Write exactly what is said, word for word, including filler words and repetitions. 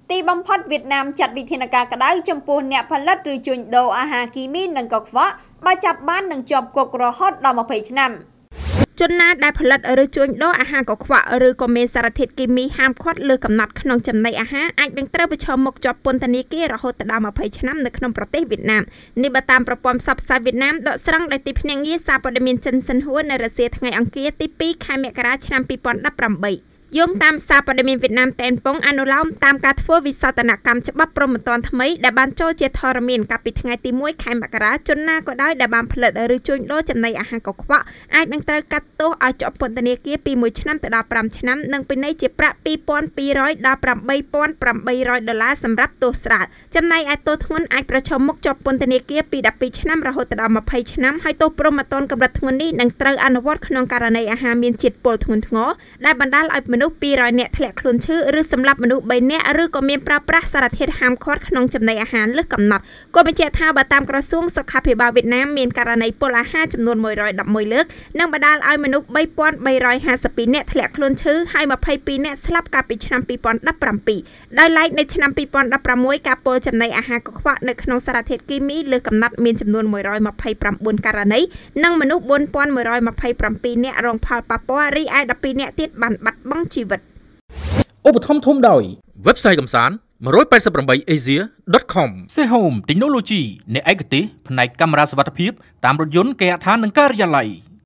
ទីបំផុតវៀតណាមចាត់វិធានការក្តៅចំពោះអ្នកផលិតឬជួញដូរអាហារគីមីនិងកខ្វក់បើចាប់បាននឹងជាប់គុករហូតដល់ម្ភៃឆ្នាំជនណាដែលផលិតឬជួញដូរអាហារកខ្វក់ឬក៏មានសារធាតុគីមីហាមឃាត់លើកំណត់ក្នុងចំណីអាហារអាចនឹងត្រូវប្រឈមមុខជាប់ពន្ធនាគាររហូតដល់ម្ភៃឆ្នាំនៅក្នុងប្រទេសវៀតណាមនេះបើតាមប្រព័ន្ធផ្សព្វផ្សាយវៀតណាមដកស្រង់ដោយទីភ្នាក់ងារសារព័ត៌មានចិនសិនហួរនៅរសៀលថ្ងៃអង្គារទីពីរខែមករាឆ្នាំពីរពាន់ដប់ប្រាំបីយោងតាមសារព័ត៌មានវៀតណាមតែនប៉ុងអនុលោមតាមការធ្វើវិសោធនកម្មច្បាប់ព្រហ្មទណ្ឌថ្មីដែលបានចូលជាធរមានកាលពីថ្ងៃទីមួយខែមករាជនណាក៏ដោយដែលបានផលិតឬជួញដូរចំណីអាហារកខ្វក់អាចនឹងត្រូវកាត់ទោសឲ្យជាប់ពន្ធនាគារពីមួយឆ្នាំទៅដល់ប្រាំឆ្នាំនិងពិន័យជាប្រាក់ពីរពាន់ពីររយដល់ប្រាំបីពាន់ប្រាំបីរយដុល្លារសម្រាប់ទោសស្រាលចំណែកឯទោសធ្ងន់អាចប្រឈមមុខជាប់ពន្ធនាគារពីដប់ពីរឆ្នាំរហូតដល់ម្ភៃឆ្នាំហើយទោសព្រហ្មទណ្ឌកម្រិតធ្ងន់នេះនឹងត្រូវអនុវត្តក្នុងករណីអាហារមានជាតិពុលធ្ងន់ធ្ងរដែលបណ្ដាលឲ្យមនុស្សពីររយនាក់ធ្លាក់ខ្លួនឈឺឬសម្លាប់មនុស្សបីនាក់ឬក៏មានប្រើប្រាស់សារធាតុហាមឃាត់ក្នុងចំណីអាហារលើសកំណត់ក៏បញ្ជាក់ថាបើតាមក្រសួងសុខាភិបាលវៀតណាមមានករណីពុលអាហារចំនួនមួយរយដប់មួយលើកនិងបណ្ដាលឲ្យមនុស្សបីពាន់បីរយហាសិបពីរនាក់ធ្លាក់ខ្លួនឈឺហើយម្ភៃពីរនាក់ស្លាប់កាលពីឆ្នាំពីរពាន់ដប់ប្រាំពីរដោយឡែកនៅឆ្នាំពីរពាន់ដប់ប្រាំមួយការពុលចំណីអាហារកខ្វក់នៅក្នុងសារធាតុគីមីលើសកំណត់មានចំនួនមួយរយម្ភៃប្រាំបួនករណីនិងមនុស្សបួនពាន់មួយរយម្ភៃប្រាំពីរនាក់រងផលប៉ះពាល់រីឯដប់ពីរនាក់ទៀតបានបាត់បង់ជីវិតឧបត្ថម្ភធំដោយ website កំសាន្ត one eight eight asia dot com Sehome Technology អ្នកឯកទេសផ្នែកកាមេរ៉ាសុវត្ថិភាពតាមរថយន្តគេហដ្ឋាននិងការិយាល័យ